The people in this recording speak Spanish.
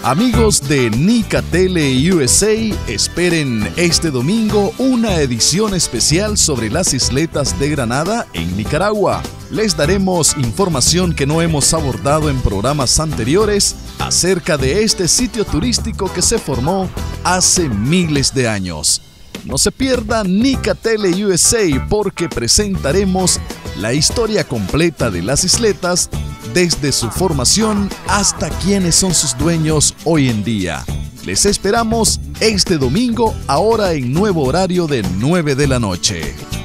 Amigos de Nicatele USA, esperen este domingo una edición especial sobre las isletas de Granada en Nicaragua. Les daremos información que no hemos abordado en programas anteriores acerca de este sitio turístico que se formó hace miles de años. No se pierda Nicatele USA porque presentaremos la historia completa de las isletas desde su formación hasta quienes son sus dueños hoy en día. Les esperamos este domingo, ahora en nuevo horario de 9 de la noche.